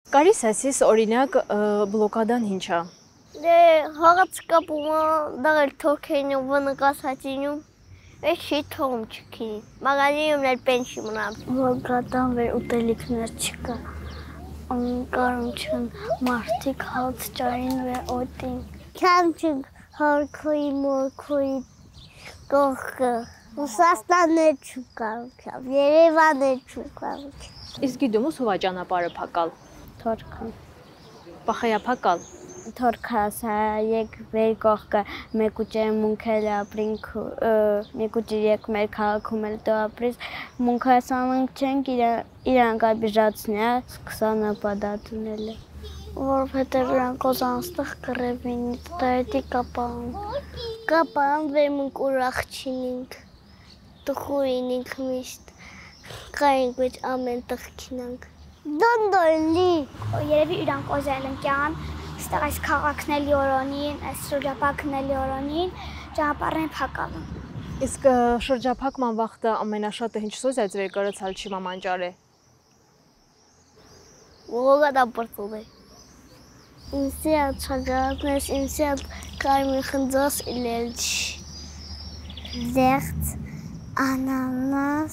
Կարիս ասիս օրինակ բլոկադան ինչ է։ Դե հաղացկապումը դաղել թոքենում վնկասացինում Էշի թողում չքի, մագազինում ներ պենշի մնամ։ Բլոկադան վեր ուտելիքներ չկա, կարում չն մարդիկ հաց ճարին վեր օտին։ Կամ չնք հարկոյի մորքոյի կողքը, Ռուսաստաններ չուկարում, Երևաններ չուկարում։ Իսկ գիտում ես հովա ճանապարհը փակալ։ Թորքան։ Պախայա փակալ։ Թորքասա եկ վեր կողքը մեկուճեր մունքել ապրինք մեկուճեր եկ մեր քաղաքում էլ դու ապրես մունքասանանք չենք իրանք աբիժացնյա սկսանը պադատունել է որովհետև իրանք օզանստեղ կռևին դայտի կապան վեր մունք ուրախ չինինք տխույինինք միշտ կայինք վեջ ամեն տղ կինանք դոնդոլի երևի իրանք օզել ընկյան Ստեղ այս քաղաքն էլ յորոնին, այս շրջապակն էլ յորոնին, ճանապարհն փակալն։ Իսկ շրջափակման վախտը ամենաշատը ինչ սոզյա ձեր կարծալ չի մամանջարե։ Ողողա բրծուլե։ Ինսիա չգարնես, ինսիա կայմի խնդոս իլելչ։ Դեղտ, անանաս,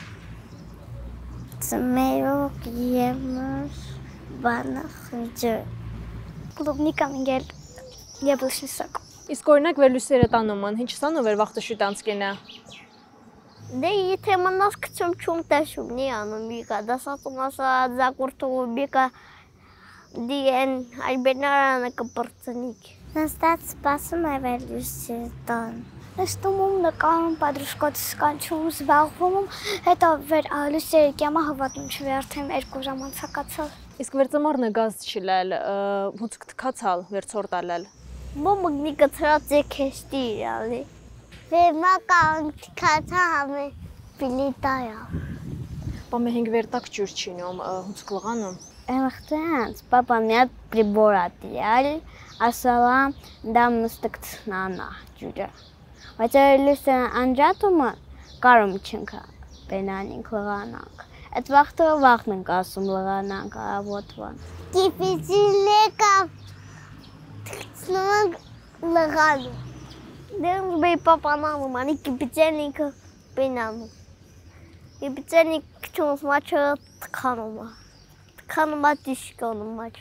ծմերոկ եմր, բանա խնջը։ Клубникам ինգել яблочный сок։ Իսկ օրինակ վերլույսերը տանում են, ինչ սանու վեր վախտը շուտ անցկենա։ Դե եթե մնաս քչում չում տեսում նի անում բիկա, դասատում ասա զակուրտու բիկա դիեն այբենարանը կպրծնիկ։ Նստած սպասում է վերլույսերը տան։ Նստում նկարում պատրուշկոց կանչում զբաղվում հետո վեր լույսերը կյամա հավատում չվերթեմ 2 ժամ անցակացավ։ Իսկ վերծմորնը գազ չիլել, հուցք թքացալ, վերցորդալել։ Մոմգնիկը ծրած է քեստի իրալի։ Վերմական թքացա համե պիլիտայա։ Պամե հինգ վերտակ ջուր չինում, հուցք լղանում։ Էմախտանց, պապա միատ прибор ատիալ, ասալա դամ նստկցնանա ջուրը։ Բայց լույսը անջատումը կարում չնքա, բենանինք լղանանք։ Այդ վաղտը վաղն ենք ասում լղանանք արավոտվան։ Կիպիցիլեկա թքցնում ենք լղանում։ Դեմ բեի պապանանում, անի կիպիցելնիքը բենանում։ Կիպիցելնիք քչումս մաչը թքանում է։ Թքանում է տիշկանում մաչ։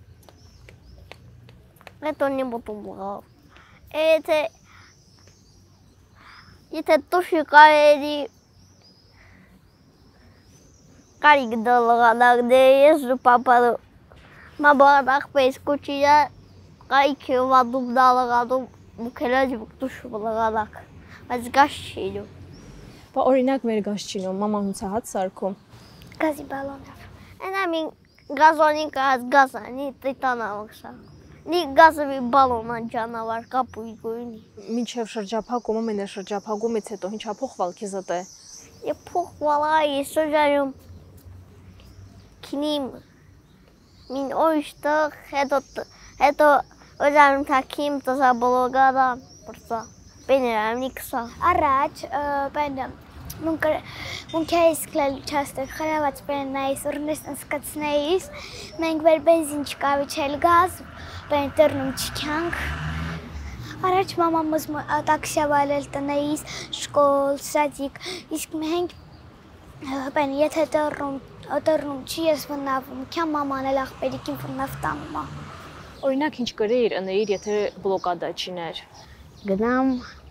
Հետո նիբոտում լղավ։ Եթե տուշի կարերի Կարիք դոլղանակ դեես ու պապարու մաբարակ պես կուչիա կարիքի վադում դալղանում մուքելաջ բուկտուշում լղանակ, այս գաշ չինում։ Պա օրինակ մեր գազ չինում, մաման հունցա հաց սարքում։ Գազի բալոնով։ Ենամին գազոնին կահած գազանի տիտանավակ սարքում։ Նի գազովի բալոնան ճանավար կապույի գույնի։ Մինչև շրջափակումը, մենե շրջափակումից հետո ինչ ապոխվալ քեզդ է։ Փոխվալա իսոջարում քինիմ մին օիշտեղ հետո օջարում թակիմ տզաբոլոգադա պրծա բեներամնի կսա Առաջ բենը մունքայիս կլել չաստեղ խրաված բեն նայիս ուրնես ընսկացնեիս մենք վեր բենզին չկավիչել գազ բեն տրնում չքյանք Առաջ մամամыз տաքսիա վայելել տնեիս շկոլ, սադիկ իսկ մենք բեն եթե տրնում չի ես վնավում քյամ մաման էլ աղբերիկին վնավ տանում է Օրինակ ինչ կրեիր ընեիր, եթե բլոկադա չիներ։ Գնամ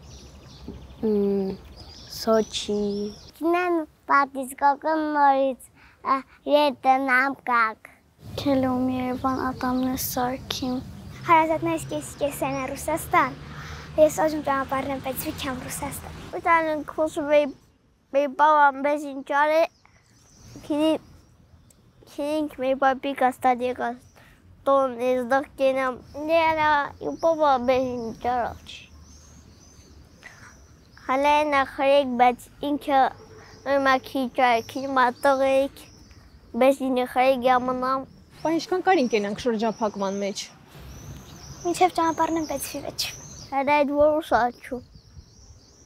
Սոչի Գնամ պատիսկոկն նորից ետնամ կակ Քելում Երևան ատամն է սարքիմ Հարազատներս կեսեն է Ռուսաստան Ես ոջում ճանապարհն եմ պետք վիքյամ Ռուսաստան Ուտանն քոսում էի բավան բեզ ինչար է Քինինք մեր պապիկ աստադիկաս Տոն եզդող կենամ Ներա իմ պապա բեզ ինչար աղջի Հալա է նախարեք, բայց ինքը նորմակի ճայքի մատող էիք Բեզ ինը խարեք ямնամ Պա ինչքան կար ինքենանք շրջափակման մեջ։ Մինչև ճանապարհն եմ պետք վիվեջ Հədə այդ որ ուսաչու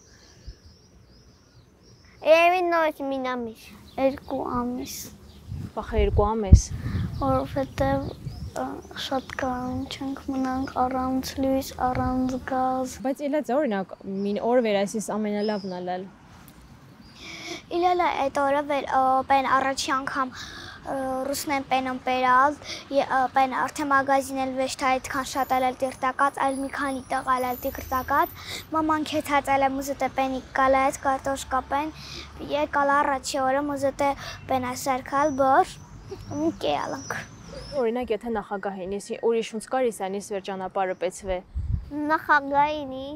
Երևին նորից մին ամիս 2 ամիս Վախը երկու ամես։ Որովհետև շատ կարան չենք մնանք առանց լույս, առանց գազ։ Բայց իլած օրինակ մին օր վերայսիս ամենալավն ալել։ Իլելա այդ օրը բեն առաջի անգամ ռուսնեն պենոն պերալ, բեն արդեն մագազինել վեշտ այդքան շատ ալել տիրտակած, այլ մի քանի տեղ ալել տիրտակած, մաման քեթած ալել մուզտե պենիկ կալեց, կարտոշկա պեն, եկալ առաջի օրը մուզտե պեն ասարկալ բոր, ու կեալանք։ Օրինակ եթե նախագահինիս ուրիշ ոնց կարիս անիս վեր ճանապարհը պեցվե։ Նախագահինի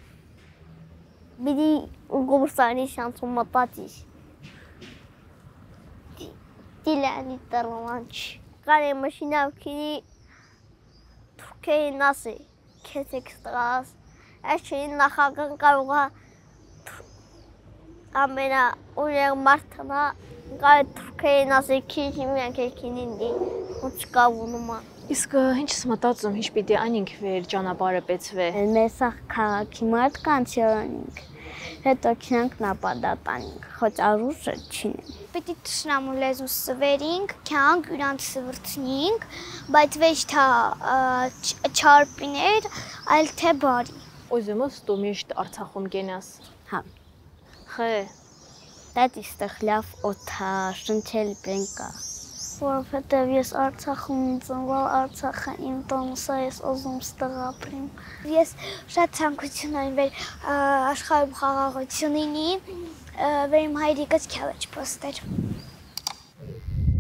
բիդի գոբրսանի շանցում մտածի։ Դիլանի տրոմանչ։ Կարե մաշինավ քինի Թուրքիայի նասի քեցեք ստրաս։ Այս չէին նախագահ կարող է ամենա ուժեղ մարդնա կարե Թուրքիայի նասի քիչի միան քինինի ու չկավունումա։ Իսկ ինչ մտածում, ինչ պիտի անինք վեր ճանապարհը պեցվե։ Մեզ քաղաքի մարդկանց յորոնինք։ Հետո քնանք նապադատանինք, խոչ արուշը չինենք։ Պիտի տշնամու լեզու սվերինք, կյանք իրանց սվրցնինք, բայց ոչ թա չարպիներ, այլ թե բարի։ Ուզում ես դու միշտ Արցախում կենաս։ Հա։ Խե։ Դա դիստեղ լավ օթա շնչել բենկա։ Որովհետև ես Արցախում ծնվել, Արցախը իմ տոմսը, ես ուզում ստեղ ապրեմ։ Ես շատ ցանկություն ունեմ վեր աշխարհում խաղաղություն լինի, վեր իմ հայրիկս քյավեջ պոստեր։